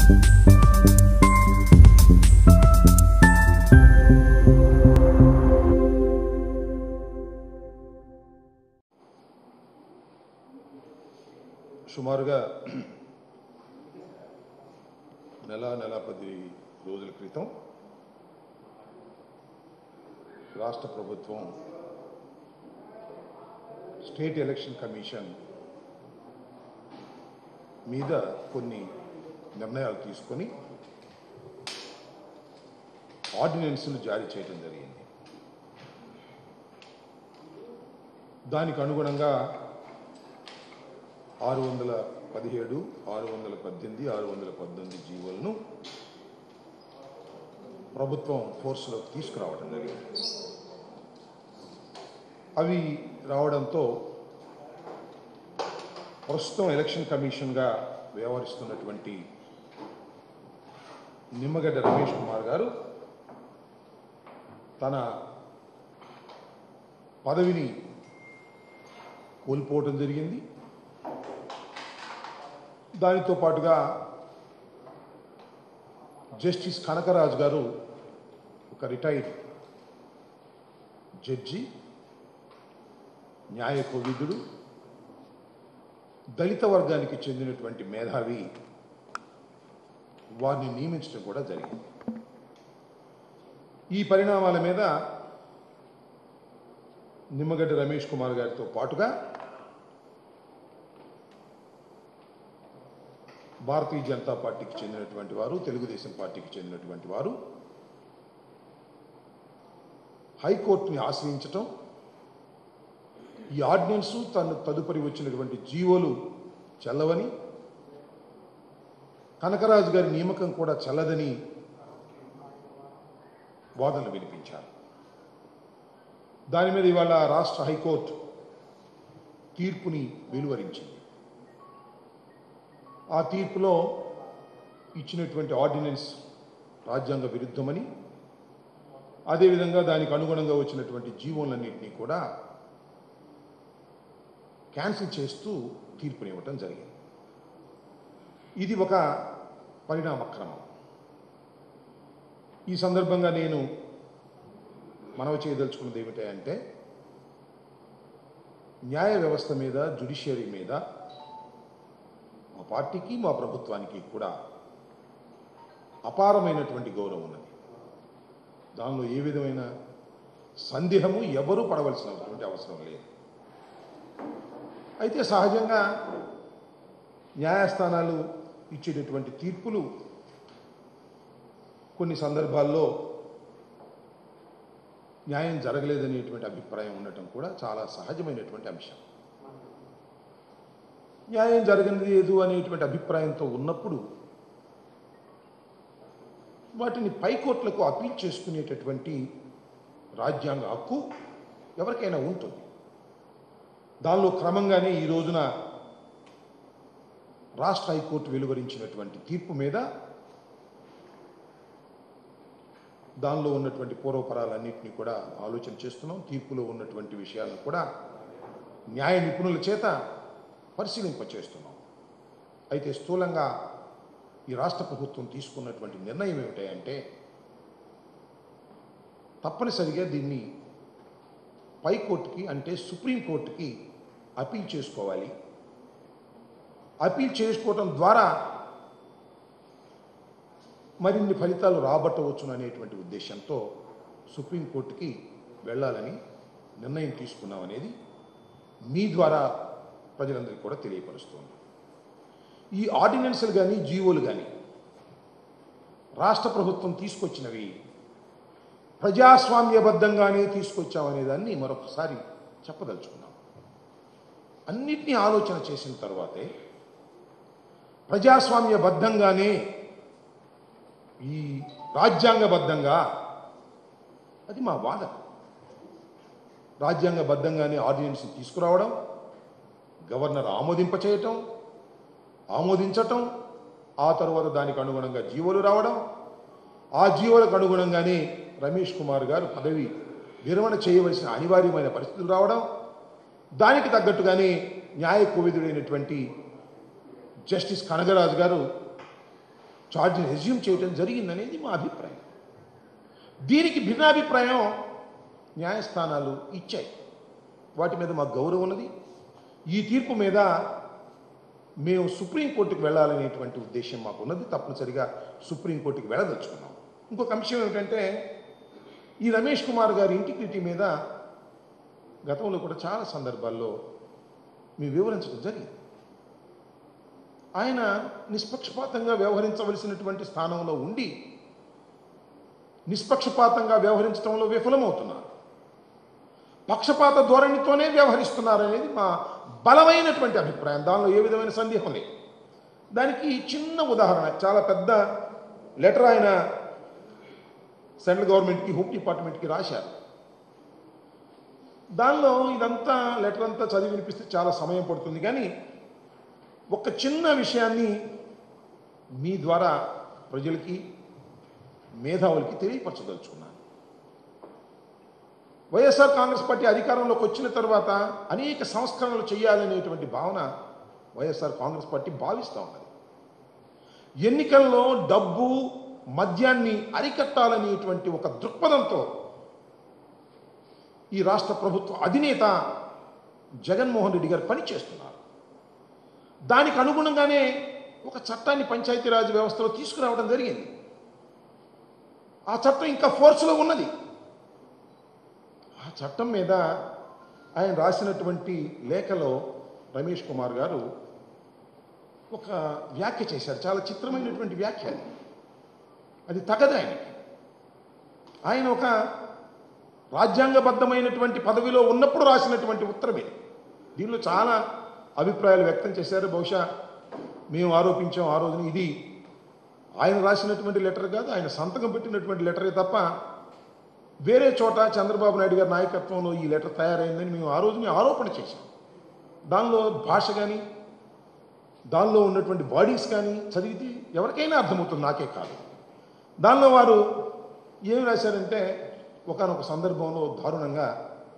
సుమారుగా నెల 10 రోజుల క్రితం రాష్ట్ర ప్రభుత్వం స్టేట్ ఎలక్షన్ కమిషన్ మీద కొన్ని నిర్ణయాలు తీసుకొని ఆర్డినెన్స్ను జారీ చేయడం జరిగింది. దానికి అనుగుణంగా 617, 618, 619 జీవోలను ప్రభుత్వం ఫోర్స్లోకి తీసుకురావడం జరిగింది. అవి రావడంతో ప్రస్తుతం ఎలక్షన్ కమిషన్గా వ్యవహరిస్తున్నటువంటి నిమ్మగడ్డ రమేష్ కుమార్ గారు తన పదవిని కోల్పోవడం జరిగింది. దానితో పాటుగా జస్టిస్ కనకరాజు గారు ఒక రిటైర్డ్ జడ్జి, న్యాయ కోవిదుడు, దళిత వర్గానికి చెందినటువంటి మేధావి, వారిని నియమించడం కూడా జరిగింది. ఈ పరిణామాల మీద నిమ్మగడ్డ రమేష్ కుమార్ గారితో పాటుగా భారతీయ జనతా పార్టీకి చెందినటువంటి వారు, తెలుగుదేశం పార్టీకి చెందినటువంటి వారు హైకోర్టుని ఆశ్రయించటం, ఈ ఆర్డినెన్స్ తదుపరి వచ్చినటువంటి జీవోలు చెల్లవని, కనకరాజు గారి నియామకం కూడా చెల్లదని వాదనలు వినిపించారు. దాని మీద ఇవాళ రాష్ట్ర హైకోర్టు తీర్పుని వెలువరించింది. ఆ తీర్పులో ఇచ్చినటువంటి ఆర్డినెన్స్ రాజ్యాంగ విరుద్ధమని, అదేవిధంగా దానికి అనుగుణంగా వచ్చినటువంటి జీవోలన్నింటినీ కూడా క్యాన్సిల్ చేస్తూ తీర్పునివ్వటం జరిగింది. ఇది ఒక పరిణామక్రమం. ఈ సందర్భంగా నేను మనవి చేయదలుచుకున్నది ఏమిటంటే, న్యాయ వ్యవస్థ మీద, జ్యుడిషియరీ మీద మా పార్టీకి, మా ప్రభుత్వానికి కూడా అపారమైనటువంటి గౌరవం ఉన్నది. దానిలో ఏ విధమైన సందేహము ఎవరూ పడవలసినటువంటి అవసరం లేదు. అయితే సహజంగా న్యాయస్థానాలు ఇచ్చేటటువంటి తీర్పులు కొన్ని సందర్భాల్లో న్యాయం జరగలేదనేటువంటి అభిప్రాయం ఉండటం కూడా చాలా సహజమైనటువంటి అంశం. న్యాయం జరగలేదు అనేటువంటి అభిప్రాయంతో ఉన్నప్పుడు వాటిని పైకోర్టులకు అపీల్ చేసుకునేటటువంటి రాజ్యాంగ హక్కు ఎవరికైనా ఉంటుంది. దానిలో క్రమంగానే ఈ రోజున రాష్ట్ర హైకోర్టు వెలువరించినటువంటి తీర్పు మీద దానిలో ఉన్నటువంటి పూర్వపరాలన్నింటినీ కూడా ఆలోచన చేస్తున్నాం. తీర్పులో ఉన్నటువంటి విషయాలను కూడా న్యాయ నిపుణుల చేత పరిశీలింపచేస్తున్నాం. అయితే స్థూలంగా ఈ రాష్ట్ర ప్రభుత్వం తీసుకున్నటువంటి నిర్ణయం ఏమిటంటే, తప్పనిసరిగా దీన్ని పైకోర్టుకి, అంటే సుప్రీంకోర్టుకి అపీల్ చేసుకోవాలి. అపీల్ చేసుకోవటం ద్వారా మరిన్ని ఫలితాలు రాబట్టవచ్చును అనేటువంటి ఉద్దేశంతో సుప్రీంకోర్టుకి వెళ్ళాలని నిర్ణయం తీసుకున్నామనేది మీ ద్వారా ప్రజలందరికీ కూడా తెలియపరుస్తోంది. ఈ ఆర్డినెన్స్లు కానీ, జీవోలు కానీ రాష్ట్ర ప్రభుత్వం తీసుకొచ్చినవి ప్రజాస్వామ్యబద్ధంగానే తీసుకొచ్చామనే దాన్ని మరొకసారి చెప్పదలుచుకున్నాం. అన్నిటినీ ఆలోచన చేసిన తర్వాతే ప్రజాస్వామ్యబద్ధంగానే, ఈ రాజ్యాంగబద్ధంగా, అది మా వాదన. రాజ్యాంగబద్ధంగానే ఆర్డినెన్స్ తీసుకురావడం, గవర్నర్ ఆమోదించటం, ఆ తర్వాత దానికి అనుగుణంగా జీవోలు రావడం, ఆ జీవోలకు అనుగుణంగానే రమేష్ కుమార్ గారు పదవి విరమణ చేయవలసిన అనివార్యమైన పరిస్థితులు రావడం, దానికి తగ్గట్టుగానే న్యాయ కోవిదుడైనటువంటి జస్టిస్ కనకరాజు గారు ఛార్జ్ని రెజ్యూమ్ చేయడం జరిగిందనేది మా అభిప్రాయం. దీనికి భిన్నాభిప్రాయం న్యాయస్థానాలు ఇచ్చాయి. వాటి మీద మాకు గౌరవం ఉన్నది. ఈ తీర్పు మీద మేము సుప్రీంకోర్టుకు వెళ్ళాలనేటువంటి ఉద్దేశం మాకు ఉన్నది. తప్పనిసరిగా సుప్రీంకోర్టుకు వెళ్ళదలుచుకున్నాం. ఇంకొక అంశం ఏమిటంటే, ఈ రమేష్ కుమార్ గారి ఇంటిగ్రిటీ మీద గతంలో కూడా చాలా సందర్భాల్లో మేము వివరించడం జరిగింది. ఆయన నిష్పక్షపాతంగా వ్యవహరించవలసినటువంటి స్థానంలో ఉండి నిష్పక్షపాతంగా వ్యవహరించడంలో విఫలమవుతున్నారు. పక్షపాత ధోరణితోనే వ్యవహరిస్తున్నారనేది మా బలమైనటువంటి అభిప్రాయం. దానిలో ఏ విధమైన సందేహం లేదు. దానికి చిన్న ఉదాహరణ, చాలా పెద్ద లెటర్ ఆయన సెంట్రల్ గవర్నమెంట్కి, హోమ్ డిపార్ట్మెంట్కి రాశారు. దానిలో ఇదంతా లెటర్ అంతా చదివి వినిపిస్తే చాలా సమయం పడుతుంది. కానీ ఒక చిన్న విషయాన్ని మీ ద్వారా ప్రజలకి, మేధావులకి తెలియపరచదలుచుకున్నాను. వైఎస్ఆర్ కాంగ్రెస్ పార్టీ అధికారంలోకి వచ్చిన తర్వాత అనేక సంస్కరణలు చేయాలనేటువంటి భావన వైఎస్ఆర్ కాంగ్రెస్ పార్టీ భావిస్తూ ఉన్నది. ఎన్నికల్లో డబ్బు, మద్యాన్ని అరికట్టాలనేటువంటి ఒక దృక్పథంతో ఈ రాష్ట్ర ప్రభుత్వ అధినేత జగన్మోహన్ రెడ్డి గారు పనిచేస్తున్నారు. దానికి అనుగుణంగానే ఒక చట్టాన్ని పంచాయతీరాజ్ వ్యవస్థలో తీసుకురావడం జరిగింది. ఆ చట్టం ఇంకా ఫోర్స్లో ఉన్నది. ఆ చట్టం మీద ఆయన రాసినటువంటి లేఖలో రమేష్ కుమార్ గారు ఒక వ్యాఖ్య చేశారు. చాలా చిత్రమైనటువంటి వ్యాఖ్య. అది తగదు ఆయనకి. ఆయన ఒక రాజ్యాంగబద్ధమైనటువంటి పదవిలో ఉన్నప్పుడు రాసినటువంటి ఉత్తరమే. దీనిలో చాలా అభిప్రాయాలు వ్యక్తం చేశారు. బహుశా మేము ఆరోపించాం ఆ రోజున ఇది ఆయన రాసినటువంటి లెటర్ కాదు, ఆయన సంతకం పెట్టినటువంటి లెటరే తప్ప వేరే చోట చంద్రబాబు నాయుడు గారి నాయకత్వంలో ఈ లెటర్ తయారైందని మేము ఆ రోజునే ఆరోపణ చేశాం. దానిలో భాష కానీ, దానిలో ఉన్నటువంటి బాడీస్ కానీ చదివితే ఎవరికైనా అర్థమవుతుంది, నాకే కాదు. దానిలో వారు ఏమి రాశారంటే, ఒకానొక సందర్భంలో దారుణంగా,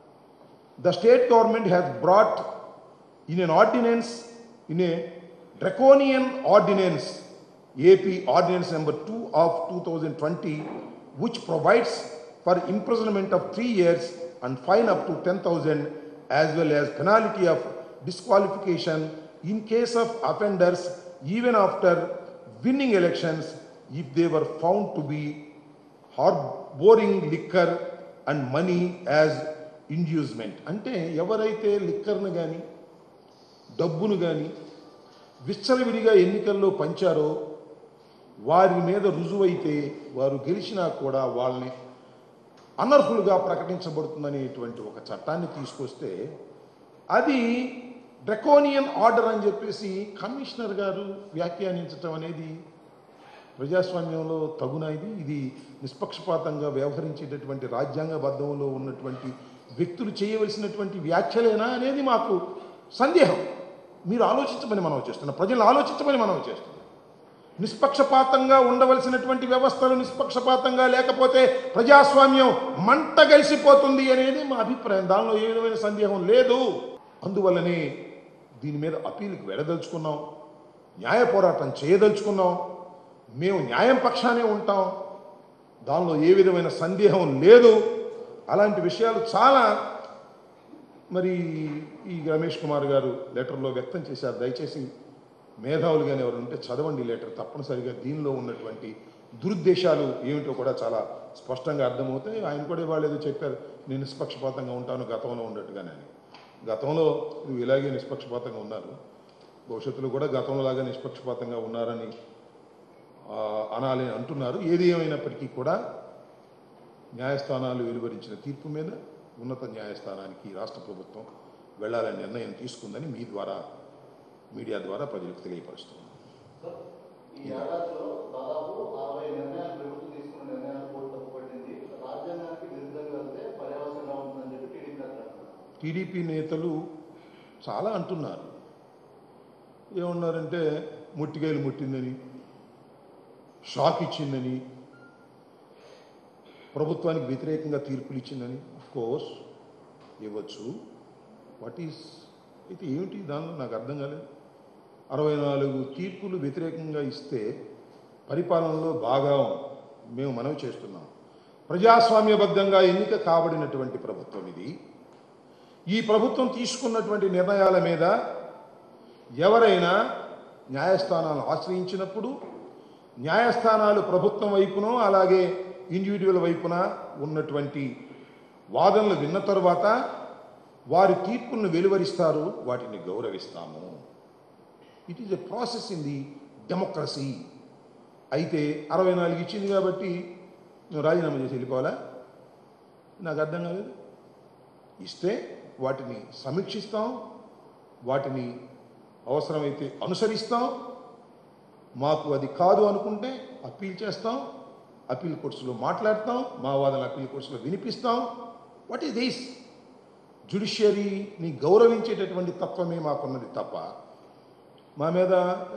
the state government has brought in an ordinance, in a draconian ordinance, AP Ordinance number 2 of 2020, which provides for imprisonment of 3 years and fine up to 10,000, as well as penalty of disqualification in case of offenders even after winning elections if they were found to be harboring liquor and money as inducement. అంటే ఎవరైతే లిక్కర్ను కానీ, డబ్బును కానీ విచ్చలవిడిగా ఎన్నికల్లో పంచారో వారి మీద రుజువైతే వారు గెలిచినా కూడా వాళ్ళని అనర్హులుగా ప్రకటించబడుతుందనేటువంటి ఒక చట్టాన్ని తీసుకొస్తే, అది డ్రకోనియన్ ఆర్డర్ అని చెప్పేసి కమిషనర్ గారు వ్యాఖ్యానించటం అనేది ప్రజాస్వామ్యంలో తగునా? ఇది నిష్పక్షపాతంగా వ్యవహరించేటటువంటి రాజ్యాంగబద్ధంలో ఉన్నటువంటి వ్యక్తులు చేయవలసినటువంటి వ్యాఖ్యలేనా అనేది మాకు సందేహం. మీరు ఆలోచించమని మనం చేస్తున్నాం, ప్రజలు ఆలోచించమని మనం చేస్తున్నాం. నిష్పక్షపాతంగా ఉండవలసినటువంటి వ్యవస్థలు నిష్పక్షపాతంగా లేకపోతే ప్రజాస్వామ్యం మంట గలిసిపోతుంది అనేది మా అభిప్రాయం. దానిలో ఏ విధమైన సందేహం లేదు. అందువల్లనే దీని మీద అప్పీలుకి వెళ్ళదలుచుకున్నాం, న్యాయ పోరాటం చేయదలుచుకున్నాం. మేము న్యాయం పక్షానే ఉంటాం, దానిలో ఏ విధమైన సందేహం లేదు. అలాంటి విషయాలు చాలా మరి ఈ రమేష్ కుమార్ గారు లెటర్లో వ్యక్తం చేశారు. దయచేసి మేధావులు కానీ ఎవరు ఉంటే చదవండి లెటర్. తప్పనిసరిగా దీనిలో ఉన్నటువంటి దురుద్దేశాలు ఏమిటో కూడా చాలా స్పష్టంగా అర్థమవుతాయి. ఆయన కూడా వాళ్ళు ఏదో చెప్పారు, నేను నిష్పక్షపాతంగా ఉంటాను గతంలో ఉన్నట్టుగానే అని. గతంలో నువ్వు ఇలాగే నిష్పక్షపాతంగా ఉన్నారు, భవిష్యత్తులో కూడా గతంలో లాగా నిష్పక్షపాతంగా ఉన్నారని అనాలి అంటున్నారు. ఏది ఏమైనప్పటికీ కూడా న్యాయస్థానాలు వెలువరించిన తీర్పు మీద ఉన్నత న్యాయస్థానానికి రాష్ట్ర ప్రభుత్వం వెళ్ళాలని నిర్ణయం తీసుకుందని మీ ద్వారా, మీడియా ద్వారా ప్రజలకు తెలియపరుస్తున్నాం. టీడీపీ నేతలు చాలా అంటున్నారు. ఏమన్నారంటే ముట్టికాయలు ముట్టిందని, షాక్ ఇచ్చిందని, ప్రభుత్వానికి వ్యతిరేకంగా తీర్పులు ఇచ్చిందని. కోర్స్ ఇవ్వచ్చు, వాట్ ఈస్ అయితే ఏమిటి దానిలో నాకు అర్థం కాలేదు. 64 తీర్పులు వ్యతిరేకంగా ఇస్తే పరిపాలనలో బాగా మేము మనవి చేస్తున్నాం. ప్రజాస్వామ్యబద్ధంగా ఎన్నిక కాబడినటువంటి ప్రభుత్వం ఇది. ఈ ప్రభుత్వం తీసుకున్నటువంటి నిర్ణయాల మీద ఎవరైనా న్యాయస్థానాలను ఆశ్రయించినప్పుడు న్యాయస్థానాలు ప్రభుత్వం వైపునో అలాగే ఇండివిజువల్ వైపున ఉన్నటువంటి వాదనలు విన్న తరువాత వారి తీర్పులను వెలువరిస్తారు, వాటిని గౌరవిస్తాము. It is a process in the democracy. అయితే 64 ఇచ్చింది కాబట్టి నువ్వు రాజీనామా చేసి వెళ్ళిపోవాలా? నాకు అర్థం కాలేదు. ఇస్తే వాటిని సమీక్షిస్తాం, వాటిని అవసరమైతే అనుసరిస్తాం. మాకు అది కాదు అనుకుంటే అప్పీల్ చేస్తాం, అప్పీల్ కోర్సులో మాట్లాడతాం, మా వాదన అప్పీల్ కోర్సులో వినిపిస్తాం. What is this? జ్యుడిషియరీని గౌరవించేటటువంటి తత్వమే మాకున్నది తప్ప మా మీద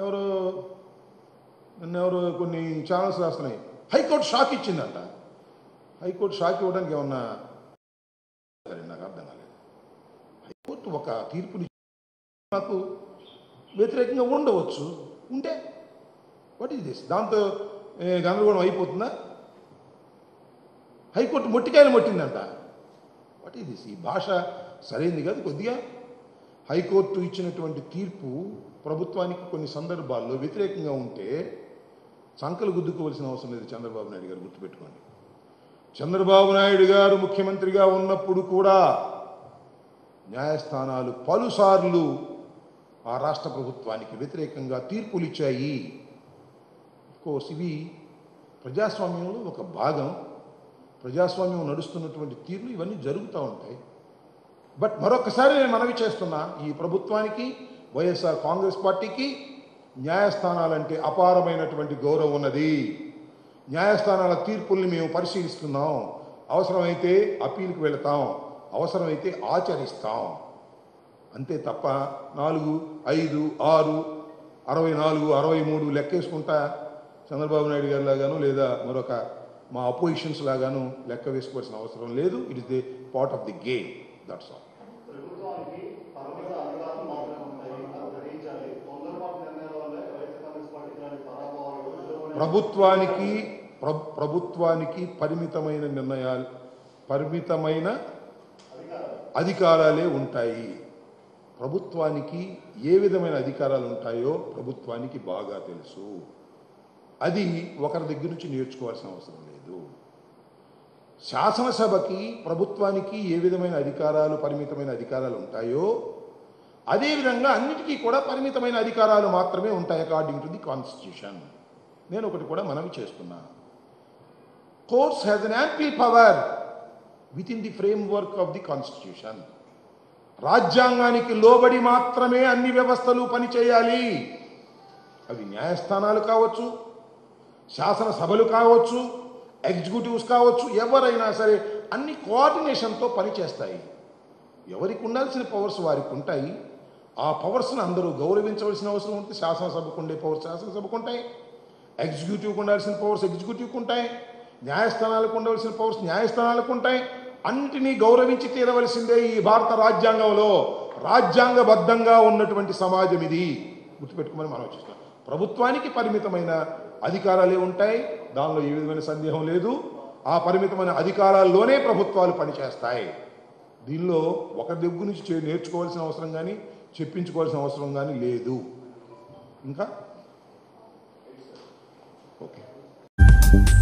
ఎవరు కొన్ని ఛానల్స్ రాస్తున్నాయి, హైకోర్టు షాక్ ఇచ్చిందంట. హైకోర్టు షాక్ ఇవ్వడానికి ఏమన్నా నాకు అర్థం కాలేదు. హైకోర్టు ఒక తీర్పుని మాకు వ్యతిరేకంగా ఉండవచ్చు, ఉంటే వాట్ ఈస్ దిస్? దాంతో గందరగోళం అయిపోతుందా? హైకోర్టు మొట్టికాయలు మొట్టిందంట. What is this? ఈ భాష సరైనది కాదు. కొద్దిగా హైకోర్టు ఇచ్చినటువంటి తీర్పు ప్రభుత్వానికి కొన్ని సందర్భాల్లో వ్యతిరేకంగా ఉంటే సంకలు గుద్దుకోవాల్సిన అవసరం లేదు. చంద్రబాబు నాయుడు గారు గుర్తుపెట్టుకోండి. చంద్రబాబు నాయుడు గారు ముఖ్యమంత్రిగా ఉన్నప్పుడు కూడా న్యాయస్థానాలు పలుసార్లు ఆ రాష్ట్ర ప్రభుత్వానికి వ్యతిరేకంగా తీర్పులు ఇచ్చాయి. కోర్స్ ఇవి ప్రజాస్వామ్యంలో ఒక భాగం. ప్రజాస్వామ్యం నడుస్తున్నటువంటి తీర్లు ఇవన్నీ జరుగుతూ ఉంటాయి. బట్ మరొకసారి నేను మనవి చేస్తున్నా, ఈ ప్రభుత్వానికి వైఎస్ఆర్ కాంగ్రెస్ పార్టీకి న్యాయస్థానాలంటే అపారమైనటువంటి గౌరవం ఉన్నది. న్యాయస్థానాల తీర్పుల్ని మేము పరిశీలిస్తున్నాం. అవసరమైతే అప్పీల్కి వెళతాం, అవసరమైతే ఆచరిస్తాం. అంతే తప్ప 4, 5, 6, 64, 63 లెక్కేసుకుంటా చంద్రబాబు నాయుడు గారి లాగాను లేదా మరొక మా అపోజిషన్స్ లాగాను లెక్క వేసుకోవాల్సిన అవసరం లేదు. It is the part of the game. That's all. ప్రభుత్వానికి పరిమితమైన నిర్ణయాలు, పరిమితమైన అధికారాలే ఉంటాయి. ప్రభుత్వానికి ఏ విధమైన అధికారాలు ఉంటాయో ప్రభుత్వానికి బాగా తెలుసు. అది ఒకరి దగ్గర నుంచి నేర్చుకోవాల్సిన అవసరం లేదు. శాసనసభకి ప్రభుత్వానికి ఏ విధమైన అధికారాలు, పరిమితమైన అధికారాలు ఉంటాయో అదేవిధంగా అన్నిటికీ కూడా పరిమితమైన అధికారాలు మాత్రమే ఉంటాయి అకార్డింగ్ టు ది కాన్స్టిట్యూషన్. నేను ఒకటి కూడా మనవి చేస్తున్నా, courts has an amply power within the framework of the constitution. రాజ్యాంగానికి లోబడి మాత్రమే అన్ని వ్యవస్థలు పనిచేయాలి. అవి న్యాయస్థానాలు కావచ్చు, శాసనసభలు కావచ్చు, ఎగ్జిక్యూటివ్స్ కావచ్చు, ఎవరైనా సరే అన్ని కోఆర్డినేషన్తో పనిచేస్తాయి. ఎవరికి ఉండాల్సిన పవర్స్ వారికి ఉంటాయి. ఆ పవర్స్ని అందరూ గౌరవించవలసిన అవసరం ఉంటుంది. శాసనసభకు ఉండే పవర్స్ శాసనసభకు ఉంటాయి, ఎగ్జిక్యూటివ్కి ఉండాల్సిన పవర్స్ ఎగ్జిక్యూటివ్కి ఉంటాయి, న్యాయస్థానాలకు ఉండవలసిన పవర్స్ న్యాయస్థానాలకు ఉంటాయి. అన్నిటినీ గౌరవించి తీరవలసిందే. ఈ భారత రాజ్యాంగంలో రాజ్యాంగబద్ధంగా ఉన్నటువంటి సమాజం ఇది. గుర్తుపెట్టుకోమని మనం చూస్తాం. ప్రభుత్వానికి పరిమితమైన అధికారాలే ఉంటాయి, దానిలో ఏ విధమైన సందేహం లేదు. ఆ పరిమితమైన అధికారాల్లోనే ప్రభుత్వాలు పనిచేస్తాయి. దీనిలో ఒకరి దగ్గర నుంచి నేర్చుకోవాల్సిన అవసరం కానీ చెప్పించుకోవాల్సిన అవసరం కానీ లేదు. ఇంకా ఓకే.